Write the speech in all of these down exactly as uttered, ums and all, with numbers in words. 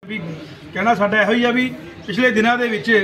ਵੀ ਕਹਿਣਾ ਸਾਡਾ ਇਹੋ ਹੀ ਆ ਵੀ ਪਿਛਲੇ ਦਿਨਾਂ ਦੇ ਵਿੱਚ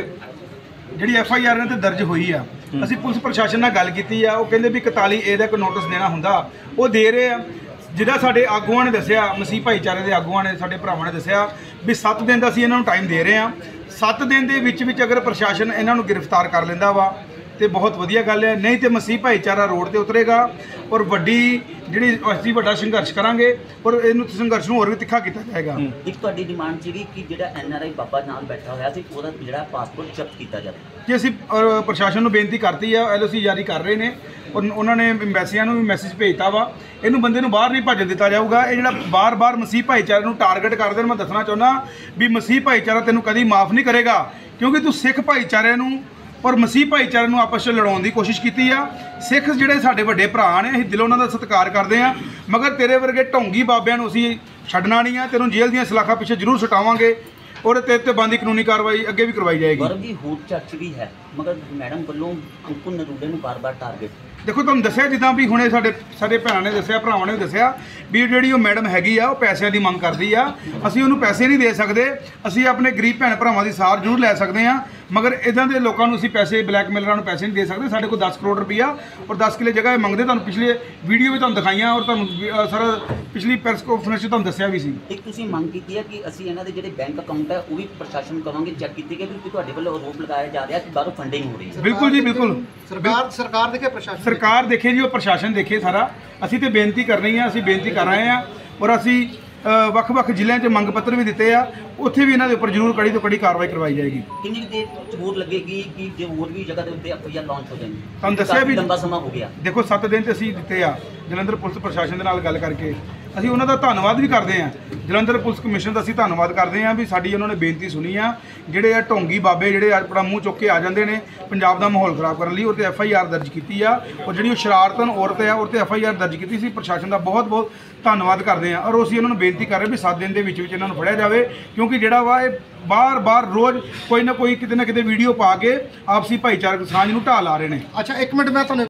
ਜਿਹੜੀ ਐਫ ਆਈ ਆਰ ਇਹਨਾਂ ਤੇ ਦਰਜ ਹੋਈ ਆ, ਅਸੀਂ ਪੁਲਿਸ ਪ੍ਰਸ਼ਾਸਨ ਨਾਲ ਗੱਲ ਕੀਤੀ ਆ। ਉਹ ਕਹਿੰਦੇ ਵੀ ਇਕਤਾਲੀ ਏ ਦਾ ਕੋਈ ਨੋਟਿਸ ਦੇਣਾ ਹੁੰਦਾ ਉਹ ਦੇ ਰਹੇ ਆ। ਜਿਹਦਾ ਸਾਡੇ ਆਗੂਆਂ ਨੇ ਦੱਸਿਆ, ਮਸੀਹ ਭਾਈਚਾਰੇ ਦੇ ਆਗੂਆਂ ਨੇ, ਸਾਡੇ ਭਰਾਵਾਂ ਨੇ ਦੱਸਿਆ ਵੀ ਸੱਤ ਦਿਨ ਦਾ ਅਸੀਂ ਇਹਨਾਂ ਨੂੰ ਟਾਈਮ ਦੇ ਰਹੇ ਆ। ਸੱਤ ਦਿਨ ਦੇ ਵਿੱਚ ਵਿੱਚ ਅਗਰ ਪ੍ਰਸ਼ਾਸਨ ਇਹਨਾਂ ਨੂੰ ਗ੍ਰਿਫਤਾਰ ਕਰ ਲੈਂਦਾ ਵਾ ਤੇ ਬਹੁਤ ਵਧੀਆ ਗੱਲ ਹੈ, ਨਹੀਂ ਤੇ ਮਸੀਹ ਭਾਈਚਾਰਾ ਰੋਡ ਤੇ ਉਤਰੇਗਾ ਔਰ ਵੱਡੀ ਜਿਹੜੀ ਅਸੀਂ ਵੱਡਾ ਸੰਘਰਸ਼ ਕਰਾਂਗੇ ਔਰ ਇਹਨੂੰ ਸੰਘਰਸ਼ ਨੂੰ ਹੋਰ ਵੀ ਤਿੱਖਾ ਕੀਤਾ ਜਾਏਗਾ। ਇੱਕ ਤੁਹਾਡੀ ਡਿਮਾਂਡ ਸੀਗੀ ਕਿ ਜਿਹੜਾ ਐਨ ਆਰ ਆਈ ਬਾਬਾ ਨਾਲ ਬੈਠਾ ਹੋਇਆ ਸੀ ਉਹਦਾ ਜਿਹੜਾ ਪਾਸਪੋਰਟ ਜ਼ਬਤ ਕੀਤਾ ਜਾਵੇ। ਕਿ ਅਸੀਂ ਪ੍ਰਸ਼ਾਸਨ ਨੂੰ ਬੇਨਤੀ ਕਰਤੀ ਆ, ਐਲ ਓ ਸੀ ਜਾਰੀ ਕਰ ਰਹੇ ਨੇ ਔਰ ਉਹਨਾਂ ਨੇ ਐਮਬੈਸੀਆਂ ਨੂੰ ਵੀ ਮੈਸੇਜ ਭੇਜਤਾ ਵਾ। ਇਹਨੂੰ ਬੰਦੇ ਨੂੰ ਬਾਹਰ ਨਹੀਂ ਭੱਜਣ ਦਿੱਤਾ ਜਾਊਗਾ। ਇਹ ਜਿਹੜਾ ਬਾਰ-ਬਾਰ ਮਸੀਹ ਭਾਈਚਾਰੇ ਨੂੰ ਟਾਰਗੇਟ ਕਰਦੇ ਨੇ, ਮੈਂ ਦੱਸਣਾ ਚਾਹੁੰਦਾ ਵੀ ਮਸੀਹ ਭਾਈਚਾਰਾ ਤੈਨੂੰ ਕਦੀ ਮਾਫ ਨਹੀਂ ਕਰੇਗਾ, ਕਿਉਂਕਿ ਤੂੰ ਸਿੱਖ ਭਾਈਚਾਰੇ ਨੂੰ ਔਰ ਮਸੀਹ ਭਾਈਚਾਰੇ ਨੂੰ ਆਪਸ 'ਚ ਲੜਾਉਣ ਦੀ ਕੋਸ਼ਿਸ਼ ਕੀਤੀ ਆ। ਸਿੱਖ ਜਿਹੜੇ ਸਾਡੇ ਵੱਡੇ ਭਰਾ ਨੇ, ਅਸੀਂ ਦਿਲੋਂ ਉਹਨਾਂ ਦਾ ਸਤਿਕਾਰ ਕਰਦੇ ਆ, ਮਗਰ ਤੇਰੇ ਵਰਗੇ ਢੋਂਗੀ ਬਾਬਿਆਂ ਨੂੰ ਅਸੀਂ ਛੱਡਣਾ ਨਹੀਂ ਆ। ਤੈਨੂੰ ਜੇਲ੍ਹ ਦੀਆਂ ਸਲਾਖਾਂ ਪਿੱਛੇ ਜ਼ਰੂਰ ਛੁਟਾਵਾਂਗੇ ਔਰ ਤੇਰੇ ਤੇ ਬੰਦੀ ਕਾਨੂੰਨੀ ਕਾਰਵਾਈ ਅੱਗੇ ਵੀ ਕਰਵਾਈ ਜਾਏਗੀ। ਗੌਰਵ ਜੀ ਹੋਰ ਚਰਚ ਵੀ ਹੈ, ਮਗਰ ਮੈਡਮ ਵੱਲੋਂ ਅੰਕੁਰ ਨਰੂਲੇ ਨੂੰ ਬਾਰ-ਬਾਰ ਟਾਰਗੇਟ। ਦੇਖੋ ਤੁਹਾਨੂੰ ਦੱਸਿਆ ਜਿੱਦਾਂ ਵੀ ਹੁਣੇ ਸਾਡੇ ਸਾਡੇ ਭੈਣਾਂ ਨੇ ਦੱਸਿਆ, ਭਰਾਵਾਂ ਨੇ ਦੱਸਿਆ ਵੀ ਜਿਹੜੀ ਉਹ ਮੈਡਮ ਹੈਗੀ ਆ ਉਹ ਪੈਸਿਆਂ ਦੀ ਮੰਗ ਕਰਦੀ ਆ। ਅਸੀਂ ਉਹਨੂੰ ਪੈਸੇ ਨਹੀਂ ਦੇ ਸਕਦੇ, ਅਸੀਂ ਆਪਣੇ ਗਰੀਬ ਭੈਣ ਭਰਾਵਾਂ ਦੀ ਸਾਰ ਜ਼ਰੂਰ ਲੈ ਸਕਦੇ ਆ, ਮਗਰ ਇਦਾਂ ਦੇ ਲੋਕਾਂ ਨੂੰ ਅਸੀਂ ਪੈਸੇ ਬਲੈਕਮੇਲਰਾਂ ਨੂੰ ਪੈਸੇ ਨਹੀਂ ਦੇ ਸਕਦੇ। ਸਾਡੇ ਕੋਲ ਦਸ ਕਰੋੜ ਰੁਪਈਆ ਔਰ ਦਸ ਕਿੱਲੇ ਜਗ੍ਹਾ ਇਹ ਮੰਗਦੇ। ਤੁਹਾਨੂੰ ਪਿਛਲੇ ਵੀਡੀਓ ਵੀ ਤੁਹਾਨੂੰ ਦਿਖਾਈਆਂ ਔਰ ਤੁਹਾਨੂੰ ਸਾਰਾ ਪਿਛਲੀ ਪ੍ਰੈਸ ਕਾਨਫਰੰਸ 'ਚ ਤੁਹਾਨੂੰ ਦੱਸਿਆ ਵੀ ਸੀ। ਇੱਕ ਤੁਸੀਂ ਮੰਗ ਕੀਤੀ ਹੈ ਕਿ ਅਸੀਂ ਇਹਨਾਂ ਦੇ ਜਿਹੜੇ ਬੈਂਕ ਅਕਾਊਂਟ ਹੈ ਉਹ ਵੀ ਪ੍ਰਸ਼ਾਸਨ ਕਰਾਂਗੇ ਚੈੱਕ ਕੀਤੇ ਗਏ, ਕਿਉਂਕਿ ਤੁਹਾਡੇ ਵੱਲੋਂ ਆਰੋਪ ਲਗਾਇਆ ਜਾ ਰਿਹਾ ਕਿ ਬਾਹਰੋਂ ਫੰਡਿੰਗ ਹੋ ਰਹੀ ਹੈ। ਬਿਲਕੁਲ ਜੀ, ਬਿਲਕੁਲ। ਸਰਕਾਰ ਸਰਕਾਰ ਦੇਖੇ, ਪ੍ਰਸ਼ਾਸਨ ਸਰਕਾਰ ਦੇਖੇ ਜੀ, ਉਹ ਪ੍ਰਸ਼ਾਸਨ ਦੇਖੇ ਸਾਰਾ। ਅਸੀਂ ਤੇ ਬੇਨਤੀ ਕਰਨੀ ਆ, ਅਸੀਂ ਬੇਨਤੀ ਕਰ ਰਹੇ ਆ ਔਰ ਅਸੀਂ ਵੱਖ-ਵੱਖ ਜ਼ਿਲ੍ਹਿਆਂ 'ਚ ਮੰਗ ਪੱਤਰ ਵੀ ਦਿੱਤੇ ਆ, ਉੱਥੇ ਵੀ ਇਹਨਾਂ ਦੇ ਉੱਪਰ ਜ਼ਰੂਰ ਕੜੀ ਤੋਂ ਕੜੀ ਕਾਰਵਾਈ ਕਰਵਾਈ ਜਾਏਗੀ। ਕਿੰਨੀ ਦੇਰ ਹੋਰ ਲੱਗੇਗੀ ਕਿ ਜੇ ਹੋਰ ਵੀ ਜਗ੍ਹਾ ਦੇ ਉੱਤੇ ਐਫ ਆਈ ਆਰ ਲਾਂਚ ਹੋ ਜਾਣਗੀ? ਤੁਹਾਨੂੰ ਦੱਸਿਆ ਵੀ ਲੰਬਾ ਸਮਾਂ ਹੋ ਗਿਆ। ਦੇਖੋ ਸੱਤ ਦਿਨ ਤੇ ਅਸੀਂ ਦਿੱਤੇ ਆ ਜਲੰਧਰ ਪੁਲਿਸ ਪ੍ਰਸ਼ਾਸਨ ਦੇ ਨਾਲ ਗੱਲ ਕਰਕੇ। ਅਸੀਂ ਉਹਨਾਂ ਦਾ ਧੰਨਵਾਦ ਵੀ ਕਰਦੇ ਆ, ਜਲੰਧਰ ਪੁਲਿਸ ਕਮਿਸ਼ਨ ਦਾ ਅਸੀਂ ਧੰਨਵਾਦ ਕਰਦੇ ਆ ਵੀ ਸਾਡੀ ਉਹਨਾਂ ਨੇ ਬੇਨਤੀ ਸੁਣੀ ਆ। ਜਿਹੜੇ ਆ ਢੋਂਗੀ ਬਾਬੇ ਜਿਹੜੇ ਆਪਣਾ ਮੂੰਹ ਚੁੱਕ ਕੇ ਆ ਜਾਂਦੇ ਨੇ ਪੰਜਾਬ ਦਾ ਮਾਹੌਲ ਖਰਾਬ ਕਰਨ ਲਈ, ਉਹ ਤੇ ਐਫ ਆਈ ਆਰ ਦਰਜ ਕੀਤੀ ਆ ਔਰ ਜਿਹੜੀ ਉਹ ਸ਼ਰਾਰਤਨ ਔਰਤ ਆ ਉਹ ਤੇ ਐਫ ਆਈ ਆਰ ਦਰਜ ਕੀਤੀ ਸੀ। ਪ੍ਰਸ਼ਾਸਨ ਦਾ ਬਹੁਤ ਬਹੁਤ ਧੰਨਵਾਦ ਕਰਦੇ ਆ ਔਰ ਅਸੀਂ ਉਹਨਾਂ ਨੂੰ ਬੇਨਤੀ ਕਰ ਰਹੇ ਵੀ ਸੱਤ ਦਿਨ ਦੇ ਵਿੱਚ ਵਿੱਚ ਇਹਨਾਂ ਨੂੰ ਫੜਿਆ ਜਾਵੇ, ਕਿਉਂਕਿ ਜਿਹੜਾ ਵਾ ਇਹ ਬਾਰ-ਬਾਰ ਰੋਜ਼ ਕੋਈ ਨਾ ਕੋਈ ਕਿਤੇ ਨਾ ਕਿਤੇ ਵੀਡੀਓ ਪਾ ਕੇ ਆਪਸੀ ਭਾਈਚਾਰਕ ਸਾਂਝ ਨੂੰ ਢਾਹ ਲਾ ਰਹੇ ਨੇ। ਅੱਛਾ, ਇੱਕ ਮਿੰਟ ਮੈਂ ਤੁਹਾਨੂੰ